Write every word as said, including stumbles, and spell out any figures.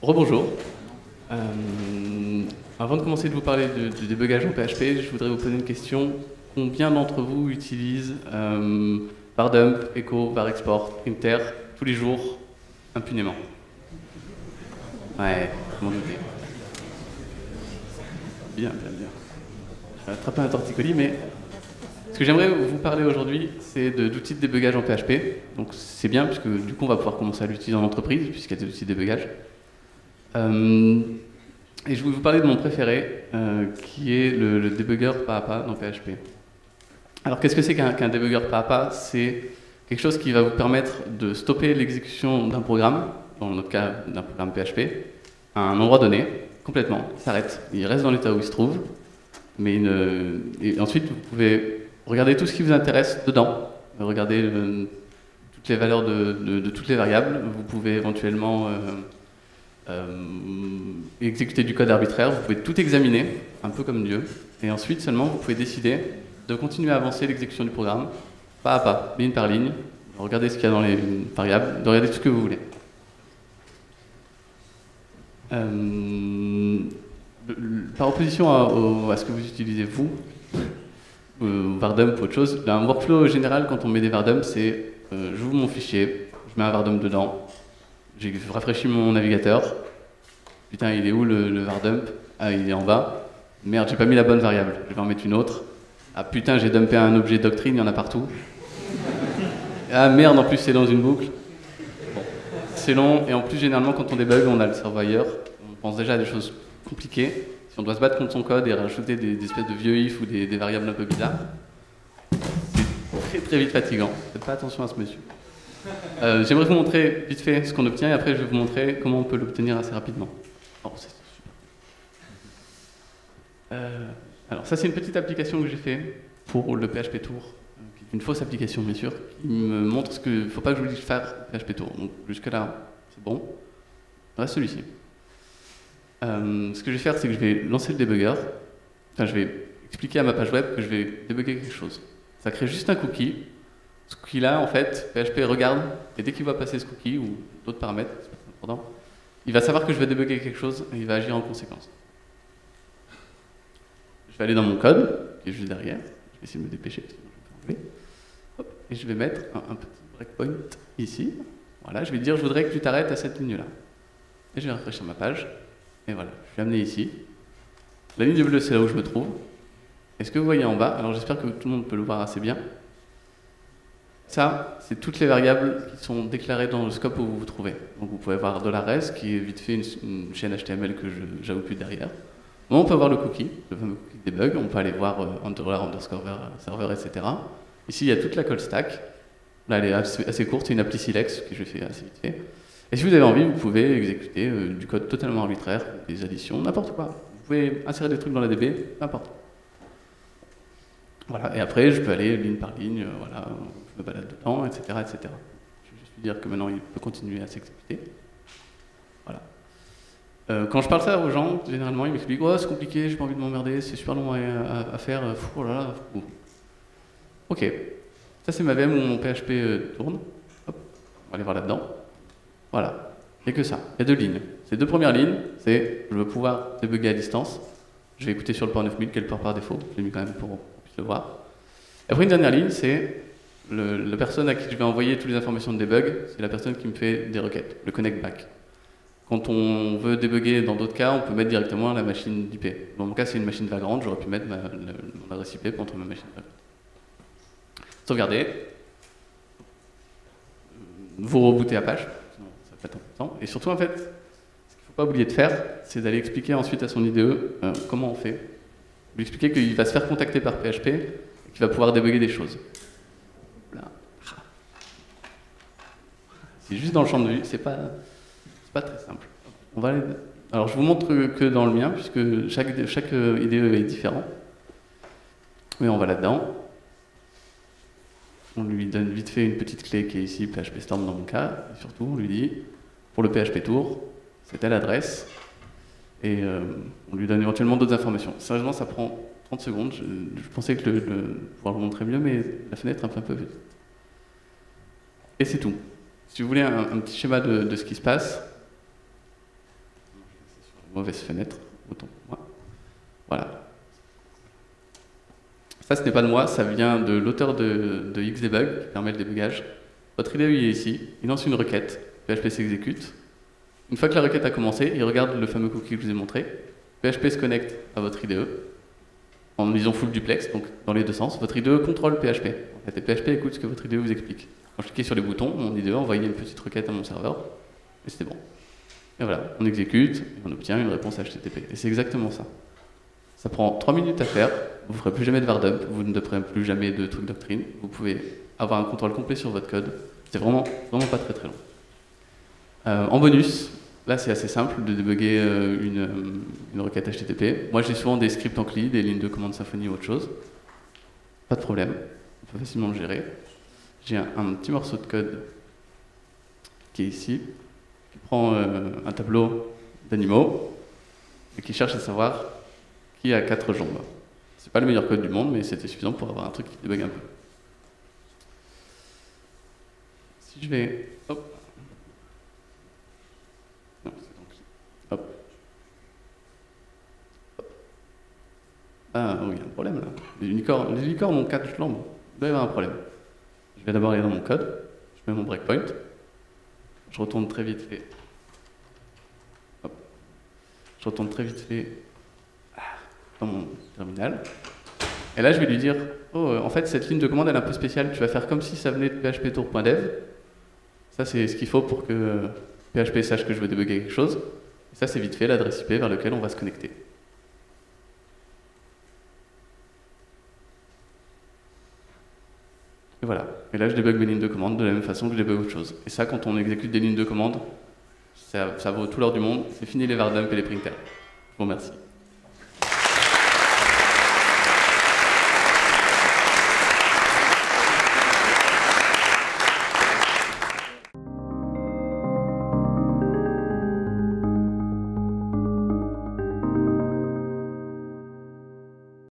Rebonjour. Euh, avant de commencer de vous parler de, de débugage en P H P, je voudrais vous poser une question. Combien d'entre vous utilisent euh, vardump, echo, varexport, printer tous les jours impunément? Ouais, je m'en doutais. Bien, bien, bien. Je vais attraper un torticolis, mais ce que j'aimerais vous parler aujourd'hui, c'est d'outils de débugage en P H P. Donc c'est bien, puisque du coup on va pouvoir commencer à l'utiliser en entreprise, puisqu'il y a des outils de débugage. Euh, et je vais vous parler de mon préféré, euh, qui est le, le débugger pas à pas dans P H P. Alors qu'est-ce que c'est qu'un qu'un débugger pas à pas? C'est quelque chose qui va vous permettre de stopper l'exécution d'un programme, dans notre cas d'un programme P H P, à un endroit donné, complètement, il s'arrête. Il reste dans l'état où il se trouve, mais une, et ensuite vous pouvez regarder tout ce qui vous intéresse dedans, regarder le, toutes les valeurs de, de, de toutes les variables, vous pouvez éventuellement euh, Euh, exécuter du code arbitraire, vous pouvez tout examiner, un peu comme Dieu, et ensuite seulement vous pouvez décider de continuer à avancer l'exécution du programme, pas à pas, ligne par ligne, de regarder ce qu'il y a dans les variables, de regarder tout ce que vous voulez. Euh, par opposition à, au, à ce que vous utilisez vous, euh, vardump ou autre chose, un workflow général quand on met des vardump, c'est euh, j'ouvre mon fichier, je mets un vardump dedans, j'ai rafraîchi mon navigateur. Putain, il est où le, le vardump? Ah, il est en bas. Merde, j'ai pas mis la bonne variable. Je vais en mettre une autre. Ah putain, j'ai dumpé un objet doctrine, il y en a partout. Ah merde, en plus c'est dans une boucle. Bon. C'est long, et en plus généralement quand on débug, on a le serveur ailleurs. On pense déjà à des choses compliquées. Si on doit se battre contre son code et rajouter des, des espèces de vieux if ou des, des variables un peu bizarres, c'est très très vite fatigant. Faites pas attention à ce monsieur. Euh, J'aimerais vous montrer vite fait ce qu'on obtient et après je vais vous montrer comment on peut l'obtenir assez rapidement. Oh, c'est super. Euh, alors ça c'est une petite application que j'ai fait pour le P H P Tour, euh, qui est une fausse application bien sûr, qui me montre ce que faut pas que je vous dise faire P H P Tour. Donc jusque là c'est bon. Il reste celui-ci. Euh, ce que je vais faire c'est que je vais lancer le debugger. Enfin je vais expliquer à ma page web que je vais débugger quelque chose. Ça crée juste un cookie. Ce cookie-là, en fait, P H P regarde, et dès qu'il va passer ce cookie, ou d'autres paramètres, c'est pas important, il va savoir que je vais débugger quelque chose, et il va agir en conséquence. Je vais aller dans mon code, qui est juste derrière, je vais essayer de me dépêcher, sinon je vais enlever. Hop, et je vais mettre un, un petit breakpoint ici. Voilà, je vais dire, je voudrais que tu t'arrêtes à cette ligne-là. Et je vais rafraîchir ma page, et voilà, je vais amener ici. La ligne bleue, c'est là où je me trouve. Et ce que vous voyez en bas, alors j'espère que tout le monde peut le voir assez bien, ça, c'est toutes les variables qui sont déclarées dans le scope où vous vous trouvez. Donc vous pouvez voir $res, qui est vite fait une, une chaîne H T M L que je n'ajoute plus derrière. Bon, on peut voir le cookie, le fameux cookie debug, on peut aller voir euh, underscore server, et cetera. Ici, il y a toute la call stack. Là, elle est assez, assez courte, c'est une appli silex que je fais assez vite fait. Et si vous avez envie, vous pouvez exécuter euh, du code totalement arbitraire, des additions, n'importe quoi. Vous pouvez insérer des trucs dans la D B, n'importe. Voilà, et après, je peux aller ligne par ligne, euh, voilà. Je me balade dedans, et cetera, et cetera. Je vais juste lui dire que maintenant il peut continuer à s'exécuter. Voilà. Euh, quand je parle ça aux gens, généralement ils m'expliquent « Oh, c'est compliqué, j'ai pas envie de m'emmerder, c'est super long à, à, à faire, fou, oh là là. Fou. » Ok. Ça c'est ma V M où mon P H P euh, tourne. Hop, on va aller voir là-dedans. Voilà. Il n'y a que ça. Il y a deux lignes. Ces deux premières lignes, c'est je veux pouvoir débugger à distance. Je vais écouter sur le port neuf mille, quel port par défaut. Je l'ai mis quand même pour qu'on puisse le voir. Et après une dernière ligne, c'est Le, la personne à qui je vais envoyer toutes les informations de debug, c'est la personne qui me fait des requêtes, le connect back. Quand on veut débugger dans d'autres cas, on peut mettre directement la machine d'I P. Dans mon cas, c'est une machine vagrante, j'aurais pu mettre ma, la, mon adresse I P contre ma machine vagrante. Sauvegarder. Vous rebootez Apache, sinon ça peut être important. Et surtout, en fait, ce qu'il ne faut pas oublier de faire, c'est d'aller expliquer ensuite à son I D E euh, comment on fait. Lui expliquer qu'il va se faire contacter par P H P et qu'il va pouvoir débugger des choses. C'est juste dans le champ de vue, c'est pas, pas très simple. On va aller... Alors je vous montre que dans le mien, puisque chaque, chaque I D E est différent. Mais on va là-dedans. On lui donne vite fait une petite clé qui est ici, P H P Storm dans mon cas. Et surtout, on lui dit, pour le P H P Tour, c'est telle adresse. Et euh, on lui donne éventuellement d'autres informations. Sérieusement, ça prend trente secondes. Je, je pensais que le, le, pouvoir le montrer mieux, mais la fenêtre est un peu, un peu vite. Et c'est tout. Si vous voulez un, un petit schéma de, de ce qui se passe, mauvaise fenêtre, autant pour moi. Voilà. Ça, ce n'est pas de moi, ça vient de l'auteur de, de Xdebug, qui permet le débugage. Votre I D E il est ici, il lance une requête, P H P s'exécute. Une fois que la requête a commencé, il regarde le fameux cookie que je vous ai montré. P H P se connecte à votre I D E, en lisant full duplex, donc dans les deux sens. Votre I D E contrôle P H P. En fait, et P H P écoute ce que votre I D E vous explique. Quand je cliquais sur les boutons, mon I D E envoyait une petite requête à mon serveur, et c'était bon. Et voilà, on exécute, et on obtient une réponse H T T P. Et c'est exactement ça. Ça prend trois minutes à faire, vous ne ferez plus jamais de vardump, vous ne ferez plus jamais de trucs doctrine, vous pouvez avoir un contrôle complet sur votre code. C'est vraiment, vraiment pas très très long. Euh, en bonus, là c'est assez simple de débugger euh, une, une requête H T T P. Moi j'ai souvent des scripts en C L I, des lignes de commande Symfony ou autre chose. Pas de problème, on peut facilement le gérer. J'ai un, un petit morceau de code qui est ici, qui prend euh, un tableau d'animaux et qui cherche à savoir qui a quatre jambes. C'est pas le meilleur code du monde, mais c'était suffisant pour avoir un truc qui débug un peu. Si je vais... Hop. Non, c'est donc... Hop. Hop. Ah oui, il y a un problème là. Les unicornes, les unicornes ont quatre jambes. Il doit y avoir un problème. Je vais d'abord aller dans mon code. Je mets mon breakpoint. Je retourne très vite fait. Hop. Je retourne très vite fait dans mon terminal. Et là, je vais lui dire, oh, en fait, cette ligne de commande, elle est un peu spéciale. Tu vas faire comme si ça venait de phptour.dev. Ça, c'est ce qu'il faut pour que P H P sache que je veux débugger quelque chose. Et ça, c'est vite fait l'adresse I P vers laquelle on va se connecter. Et voilà. Et là, je débug mes lignes de commande de la même façon que je débug autre chose. Et ça, quand on exécute des lignes de commande, ça, ça vaut tout l'or du monde. C'est fini les vardump et les printers. Je vous remercie.